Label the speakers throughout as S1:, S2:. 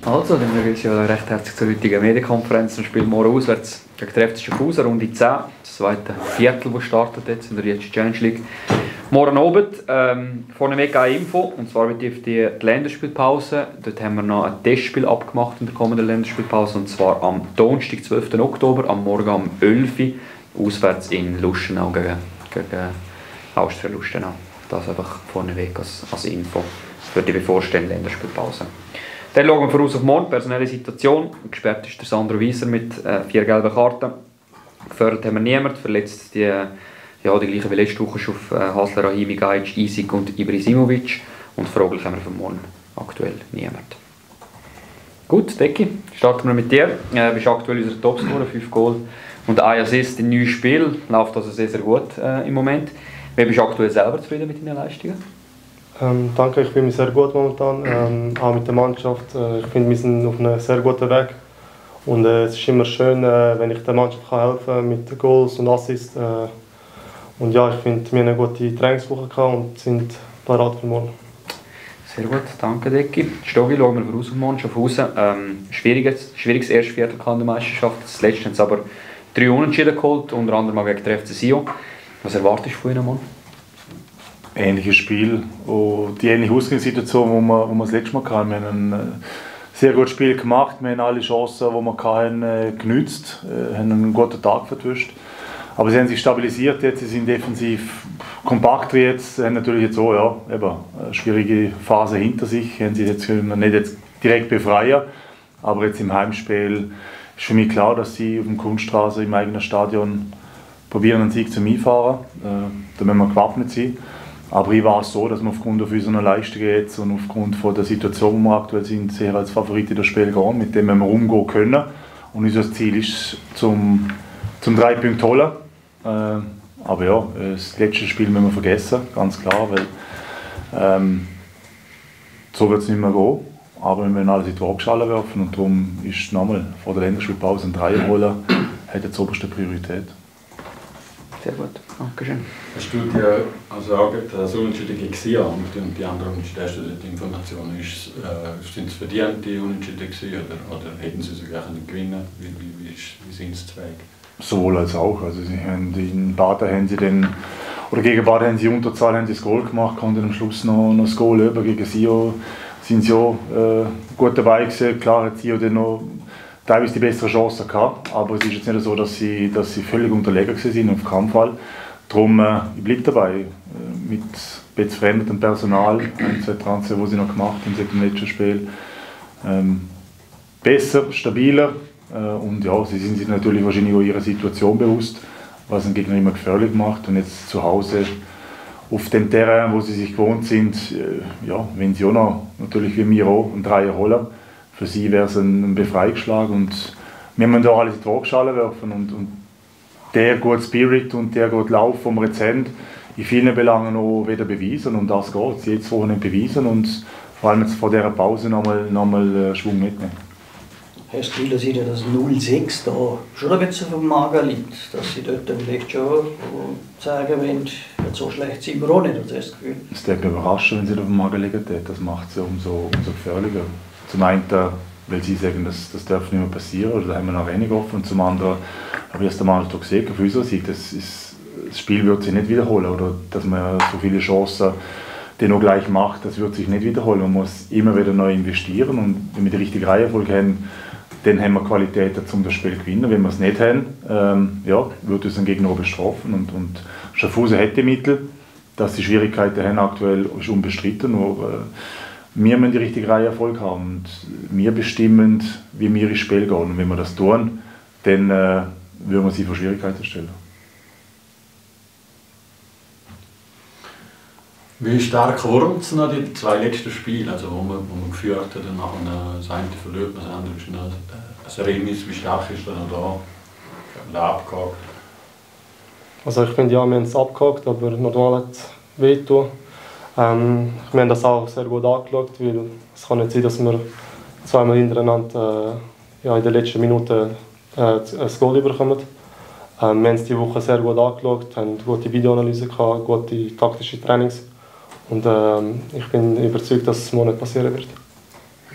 S1: Also, dann begrüße ich euch recht herzlich zur heutigen Medienkonferenz. Wir spielen morgen auswärts gegen den FC Schaffhausen, Runde 10. Das zweite Viertel, das startet jetzt in der Jetzt Challenge League. Morgen Abend, vorneweg eine Info, und zwar betrifft die Länderspielpause. Dort haben wir noch ein Testspiel abgemacht in der kommenden Länderspielpause, und zwar am Donnerstag, 12. Oktober, am Morgen um 11 Uhr, auswärts in Lustenau gegen Austria Lustenau. Das einfach vorneweg als Info für die bevorstehende Länderspielpause. Dann schauen wir voraus auf morgen, personelle Situation. Gesperrt ist der Sandro Wieser mit 4 gelben Karten. Gefördert haben wir niemanden, verletzt die gleiche wie letzte Woche schon auf Hasler, Rahimi, Gajic, Isik und Ibrahimovic. Und fraglich haben wir für morgen aktuell niemanden. Gut, Deki, starten wir mit dir. Du bist aktuell unser Topscorer, 5 Goal und 1 Assist in 9 Spielen. Läuft also sehr, sehr gut im Moment. Wie bist du aktuell selber zufrieden mit deinen Leistungen?
S2: Danke, ich fühle mich sehr gut momentan, auch mit der Mannschaft. Ich finde, wir sind auf einem sehr guten Weg. Und es ist immer schön, wenn ich der Mannschaft helfen kann mit Goals und Assists. Und ja, ich finde, wir haben eine gute Trainingswoche gehabt und sind bereit für morgen.
S1: Sehr gut, danke Deki. Stogi, schauen wir voraus auf morgen, Schaffhausen. Schwieriges erstes Viertel in der Meisterschaft. Das letzte haben sie aber 3 Unentschieden geholt, unter anderem gegen den FC Sion. Was erwartest du von ihnen morgen?
S3: Ähnliches Spiel, die ähnliche Ausgangssituation, wo wir das letzte Mal hatten. Wir haben ein sehr gutes Spiel gemacht, wir haben alle Chancen, die wir hatten, genutzt, haben einen guten Tag vertuscht. Aber sie haben sich stabilisiert, jetzt, sie sind defensiv kompakter jetzt, haben natürlich jetzt auch eine schwierige Phase hinter sich, haben sich jetzt nicht direkt befreien, aber jetzt im Heimspiel ist für mich klar, dass sie auf dem Kunststraße im eigenen Stadion probieren, einen Sieg zu einfahren. Da müssen wir gewappnet sein. Aber ich war es so, dass wir aufgrund unserer Leistungen jetzt und aufgrund von der Situation, wo wir aktuell sind, sehr als Favorit in das Spiel gehen, mit dem wir umgehen können. Und unser Ziel ist, zum 3 Punkte holen. Aber ja, das letzte Spiel müssen wir vergessen, ganz klar, weil so wird es nicht mehr gehen. Aber wir müssen alles in die Waagschale werfen und darum ist nochmal vor der Länderspielpause ein 3 holen, hat jetzt oberste Priorität.
S1: Sehr gut, Dankeschön.
S4: Hast du dir sagen, dass Unentschieden gegen Sion und die anderen Unentschieden, die Informationen, sind es verdient, die Unentschieden gewesen, oder hätten sie sogar gewinnen? Wie sind es zu Weg?
S3: Sowohl als auch. Also sie haben in Baden haben sie gegen Baden haben sie Unterzahl, haben sie das Goal gemacht, konnten am Schluss noch das Goal über. Gegen Sion sind sie auch gut dabei gewesen. Klar hat Sion dann noch teilweise die bessere Chance gehabt, aber es ist jetzt nicht so, dass sie völlig unterlegen sind auf keinen Fall. Darum, ich bleibe dabei, mit etwas verändertem Personal, 1, 2 Transfer, die sie noch gemacht haben seit dem letzten Spiel. Besser, stabiler und ja, sie sind sich natürlich wahrscheinlich auch ihrer Situation bewusst, was den Gegner immer gefährlich macht. Und jetzt zu Hause auf dem Terrain, wo sie sich gewohnt sind, wenn sie auch noch, natürlich wie wir auch, einen Dreier holen, für sie wäre es ein Befreiungsschlag und wir müssen da alles in die Waagschale werfen und der gute Spirit und der gute Lauf, den wir jetzt haben, in vielen Belangen auch wieder beweisen und das geht, jedes Wochenende beweisen und vor allem jetzt vor dieser Pause nochmal Schwung mitnehmen.
S5: Hast du das Gefühl, dass 0-6 da schon ein bisschen auf dem Magen liegt, dass sie dort vielleicht schon sagen wollen, so schlecht sind wir auch nicht, hast du das Gefühl?
S3: Es würde mich überraschen, wenn sie auf dem Magen liegen, das macht sie umso gefährlicher. Zum einen, weil sie sagen, das darf nicht mehr passieren, oder da haben wir noch wenig offen. Und zum anderen, habe ich es einmal gesehen, auf unserer Seite, das Spiel wird sich nicht wiederholen. Oder dass man so viele Chancen noch gleich macht, das wird sich nicht wiederholen. Man muss immer wieder neu investieren und wenn wir die richtige Reihenfolge haben, dann haben wir Qualitäten, um das Spiel zu gewinnen. Wenn wir es nicht haben, wird uns ein Gegner bestrafen. Und Schaffhausen hat die Mittel, dass sie Schwierigkeiten haben aktuell, ist unbestritten. Nur, wir müssen die richtige Reihenfolge haben und wir bestimmen, wie wir ins Spiel gehen. Und wenn wir das tun, dann würden wir sie vor Schwierigkeiten stellen.
S4: Wie stark wurden es noch die 2 letzten Spiele, also wo man geführt hat und nachher das eine verliert, das andere ist noch ein Remis, wie stark ist er noch da abgehakt?
S2: Also ich finde, ja, wir haben es abgehakt, aber normal hat es wehtun. Wir haben das auch sehr gut angeschaut, weil es kann nicht sein, dass wir 2-mal hintereinander in der letzten Minute ein Goal bekommen. Wir haben es diese Woche sehr gut angeschaut, haben gute Videoanalyse gehabt, gute taktische Trainings. Und ich bin überzeugt, dass es morgen nicht passieren wird.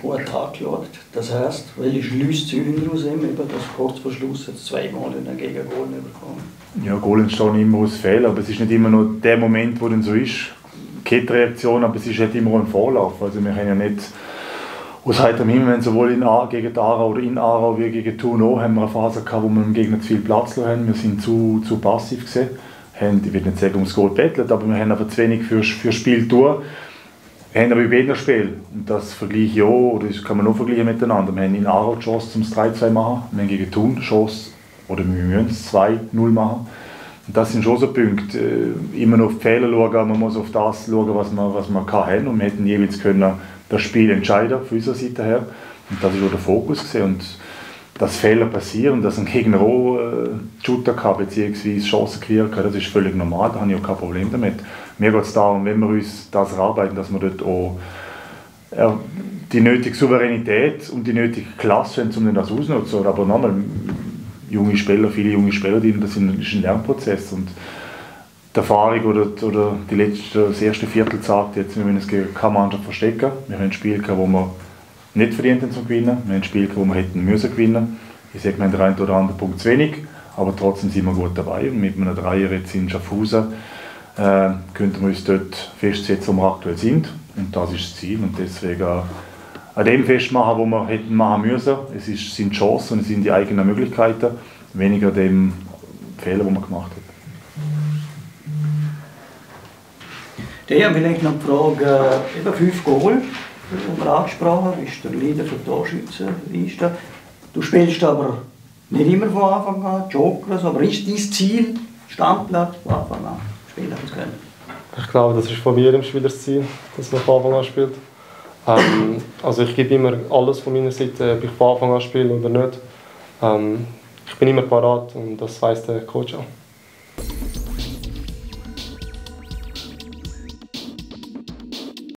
S5: gut angeschaut. Das heisst, welche Schlüsse ziehen wir daraus, eben, dass kurz vor Schluss jetzt zweimal in einen Gegengol bekommen?
S3: Ja, Goal entstehen immer aus Fehlern, aber es ist nicht immer nur der Moment, wo dann so ist. Kettenreaktion, aber es ist halt immer ein Vorlauf. Also wir haben ja nicht aus heiterem Himmel, wenn sowohl gegen die Aarau oder in Aarau wie gegen Thun auch, haben wir eine Phase gehabt, wo wir dem Gegner zu viel Platz haben. Wir sind zu passiv gewesen. Ich will nicht sagen, ums Goal bettelt, aber wir haben einfach zu wenig für Spiel tun. Wir haben aber bei jedem Spiel, und das vergleiche ich auch, oder das kann man auch vergleichen miteinander. Wir haben in Aarau die Chance zum 3-2 zu machen, wir haben gegen Thun die Chance, oder wir müssen es 2-0 machen. Und das sind schon so Punkte. Immer noch auf die Fehler schauen, man muss auf das schauen, was wir haben. Und wir hätten jeweils können das Spiel entscheiden von unserer Seite her. Und das war auch der Fokus gewesen. Und dass Fehler passieren, dass ein Gegner auch Shooter kann, bzw. Chancen kreieren kann, das ist völlig normal, da habe ich auch kein Problem damit. Mir geht es darum, wenn wir uns das erarbeiten, dass wir dort auch die nötige Souveränität und die nötige Klasse haben, um das auszunutzen. Aber nochmal, junge Spieler, viele junge Spieler, das ist ein Lernprozess. Und die Erfahrung oder das erste Viertel sagt jetzt, wir müssen es gegen keine Mannschaft verstecken. Wir haben ein Spiel gehabt, wo wir nicht verdient haben zu gewinnen. Wir haben ein Spiel gehabt, wo wir hätten müssen gewinnen. Ich sage, wir haben den einen oder anderen Punkt zu wenig, aber trotzdem sind wir gut dabei. Und mit einem Dreier jetzt in Schaffhausen könnten wir uns dort festsetzen, wo wir aktuell sind. Und das ist das Ziel. Und deswegen an dem festmachen, wo wir hätten machen müssen. Es sind Chancen und es sind die eigenen Möglichkeiten, weniger dem Fehler, den man gemacht hat.
S5: Ich habe vielleicht noch die Frage, eben 5 Goal, die wir angesprochen haben, bist der Leader für die Torschützenliste. Du spielst aber nicht immer von Anfang an, Jokers, aber ist dein Ziel, Stammplatz von Anfang an spielen zu können?
S2: Ich glaube, das ist von jedem Spieler das Ziel, dass man von Anfang an spielt. Also ich gebe immer alles von meiner Seite, ob ich von Anfang an spiele oder nicht. Ich bin immer parat und das weiss der Coach auch.